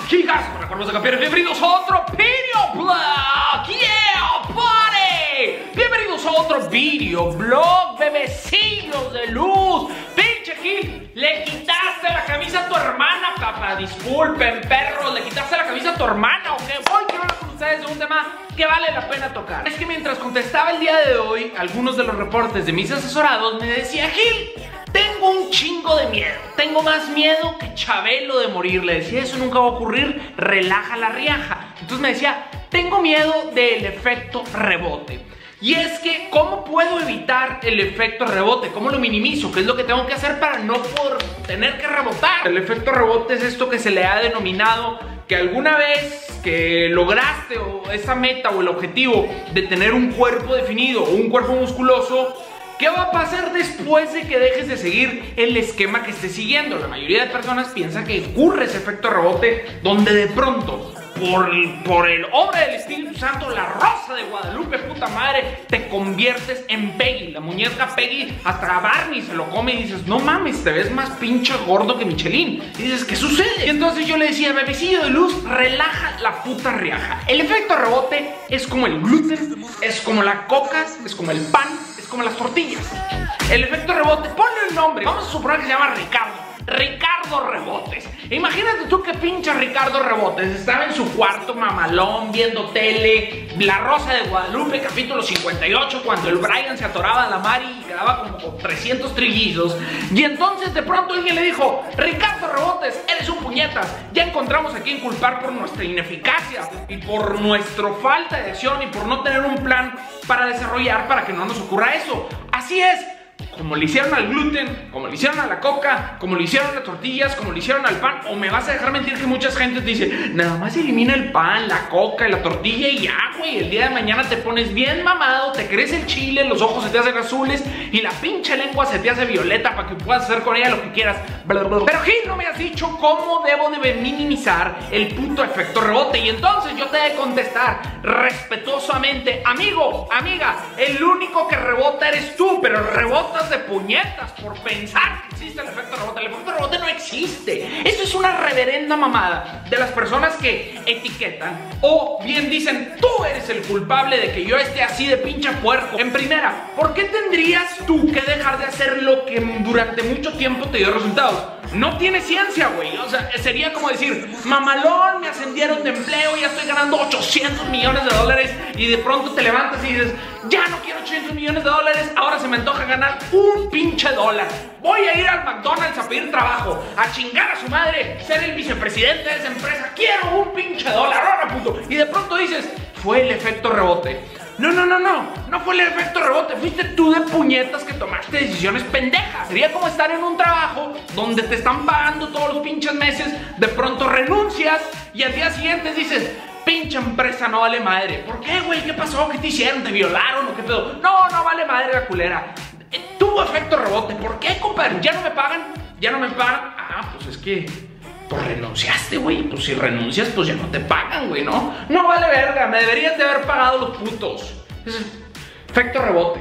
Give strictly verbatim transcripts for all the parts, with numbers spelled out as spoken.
chicas, para cuerpos de campeones, bienvenidos a otro videoblog. Yeah, buddy. Bienvenidos a otro videoblog, bebecillos de luz. Pinche Gil, le quitaste la camisa a tu hermana, papá. Disculpen, perros, le quitaste la camisa a tu hermana, ¿o qué? Hoy quiero hablar con ustedes de un tema que vale la pena tocar. Es que mientras contestaba el día de hoy algunos de los reportes de mis asesorados, me decía: Gil, tengo un chingo de miedo. Tengo más miedo que Chabelo de morir. Le decía: eso nunca va a ocurrir, relaja la riaja. Entonces me decía: tengo miedo del efecto rebote. Y es que, ¿cómo puedo evitar el efecto rebote? ¿Cómo lo minimizo? ¿Qué es lo que tengo que hacer para no por tener que rebotar? El efecto rebote es esto que se le ha denominado que alguna vez que lograste o esa meta o el objetivo de tener un cuerpo definido o un cuerpo musculoso, ¿qué va a pasar después de que dejes de seguir el esquema que estés siguiendo? La mayoría de personas piensa que ocurre ese efecto rebote donde de pronto, por, por el obra del Espíritu Santo, la Rosa de Guadalupe, puta madre, te conviertes en Peggy. La muñeca Peggy, hasta Barney se lo come y dices: no mames, te ves más pinche gordo que Michelin. Y dices: ¿qué sucede? Y entonces yo le decía: bebecillo de luz, relaja la puta riaja. El efecto rebote es como el gluten, es como la coca, es como el pan, es como las tortillas. El efecto rebote, ponle el nombre. Vamos a suponer que se llama Ricardo. Ricardo Rebotes. Imagínate tú que pinche Ricardo Rebotes estaba en su cuarto mamalón viendo tele, La Rosa de Guadalupe, capítulo cincuenta y ocho, cuando el Brian se atoraba a la Mari y quedaba como con trescientos trillizos. Y entonces de pronto alguien le dijo: Ricardo Rebotes, eres un puñetas. Ya encontramos a quien culpar por nuestra ineficacia y por nuestra falta de acción y por no tener un plan para desarrollar para que no nos ocurra eso. Así es. Como le hicieron al gluten, como le hicieron a la coca, como le hicieron a las tortillas, como le hicieron al pan. O me vas a dejar mentir que mucha gente te dice: nada más elimina el pan, la coca y la tortilla y ya, güey. El día de mañana te pones bien mamado, te crece el chile, los ojos se te hacen azules y la pinche lengua se te hace violeta para que puedas hacer con ella lo que quieras. Pero Gil, no me has dicho cómo debo de minimizar el puto efecto rebote. Y entonces yo te he de contestar respetuosamente: amigo, amiga, el único que rebota eres tú, pero rebotas de puñetas por pensar que existe el efecto rebote. El efecto rebote no existe. Eso es una reverenda mamada de las personas que etiquetan o bien dicen: tú eres el culpable de que yo esté así de pinche puerco. En primera, ¿por qué tendrías tú que dejar de hacer lo que durante mucho tiempo te dio resultados? No tiene ciencia, güey. O sea, sería como decir: mamalón, me ascendieron de empleo, ya estoy ganando ochocientos millones de dólares. Y de pronto te levantas y dices: ya no quiero ochocientos millones de dólares, ahora se me antoja ganar un pinche dólar. Voy a ir al McDonald's a pedir trabajo, a chingar a su madre, ser el vicepresidente de esa empresa. Quiero un pinche dólar, ahora puto. Y de pronto dices: fue el efecto rebote. No, no, no, no, no fue el efecto rebote. Fuiste tú de puñetas que tomaste decisiones pendejas. Sería como estar en un trabajo donde te están pagando todos los pinches meses. De pronto renuncias y al día siguiente dices: pinche empresa no vale madre. ¿Por qué, güey? ¿Qué pasó? ¿Qué te hicieron? ¿Te violaron o qué pedo? No, no vale madre la culera. Eh, tuvo efecto rebote. ¿Por qué, compadre? ¿Ya no me pagan? ¿Ya no me pagan? Ah, pues es que pues renunciaste, güey. Pues si renuncias, pues ya no te pagan, güey, ¿no? No vale verga. Me deberían de haber pagado los putos. Es efecto rebote.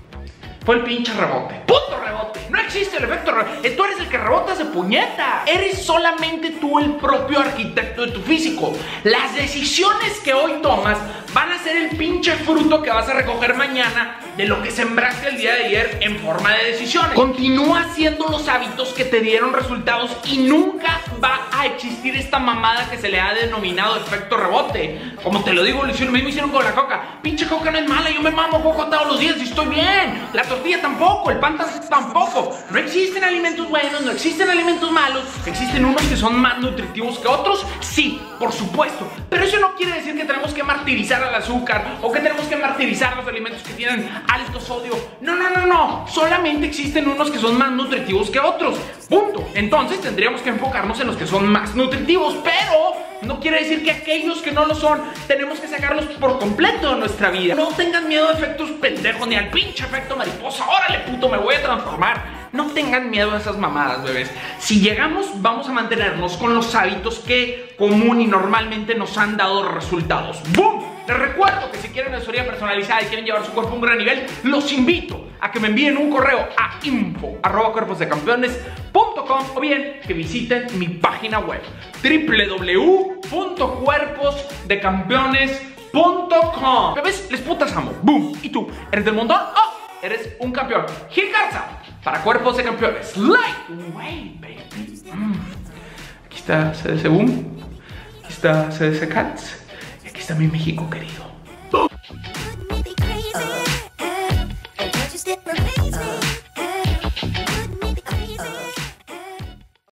Fue el pinche rebote. ¡Puto rebote! No existe el efecto rebote. Tú eres el que rebotas de puñeta. Eres solamente tú el propio arquitecto de tu físico. Las decisiones que hoy tomas van a ser el pinche fruto que vas a recoger mañana de lo que sembraste el día de ayer en forma de decisiones. Continúa haciendo los hábitos que te dieron resultados y nunca va a existir esta mamada que se le ha denominado efecto rebote. Como te lo digo, lo hicieron, mismo hicieron con la coca. Pinche coca no es mala, yo me mamo coca todos los días y estoy bien. La tortilla tampoco, el pan tampoco. No existen alimentos buenos, no existen alimentos malos. Existen unos que son más nutritivos que otros, sí, por supuesto. Pero eso no quiere decir que tenemos que martirizar al azúcar o que tenemos que martirizar los alimentos que tienen alto sodio. No, no, no, no. Solamente existen unos que son más nutritivos que otros. Punto. Entonces tendríamos que enfocarnos en los que son más nutritivos, pero no quiere decir que aquellos que no lo son tenemos que sacarlos por completo de nuestra vida. No tengan miedo de efectos pendejos ni al pinche efecto mariposa. Órale, puto, me voy a transformar. No tengan miedo a esas mamadas, bebés. Si llegamos, vamos a mantenernos con los hábitos que común y normalmente nos han dado resultados. ¡Bum! Les recuerdo que si quieren asesoría personalizada y quieren llevar su cuerpo a un gran nivel, los invito a que me envíen un correo a info arroba cuerpos de campeones punto com o bien que visiten mi página web w w w punto cuerpos de campeones punto com. Bebés, les putas amo. Boom. ¿Y tú? ¿Eres del montón? ¡Oh! Eres un campeón. Gil Garza, para Cuerpos de Campeones. Lightweight, baby. Mm. Aquí está C D C Boom. Aquí está C D C Cats. Y aquí está mi México querido.